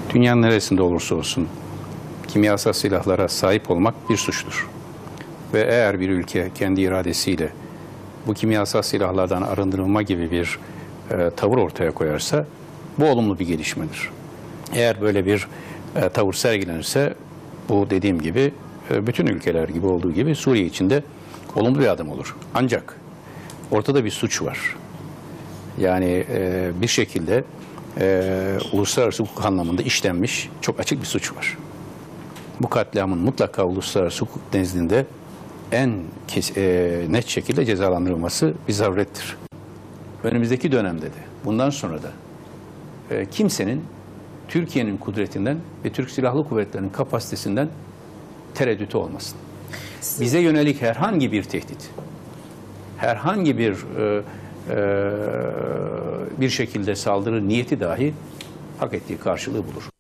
Dünyanın neresinde olursa olsun kimyasal silahlara sahip olmak bir suçtur. Ve eğer bir ülke kendi iradesiyle bu kimyasal silahlardan arındırılma gibi bir tavır ortaya koyarsa bu olumlu bir gelişmedir. Eğer böyle bir tavır sergilenirse bu dediğim gibi bütün ülkeler gibi olduğu gibi Suriye için de olumlu bir adım olur. Ancak ortada bir suç var. Yani bir şekilde uluslararası hukuk anlamında işlenmiş çok açık bir suç var. Bu katliamın mutlaka uluslararası hukuk nezdinde en net şekilde cezalandırılması bir zarurettir. Önümüzdeki dönemde de bundan sonra da kimsenin Türkiye'nin kudretinden ve Türk Silahlı Kuvvetleri'nin kapasitesinden tereddütü olmasın. Bize yönelik herhangi bir tehdit, herhangi bir şekilde saldırı niyeti dahi hak ettiği karşılığı bulur.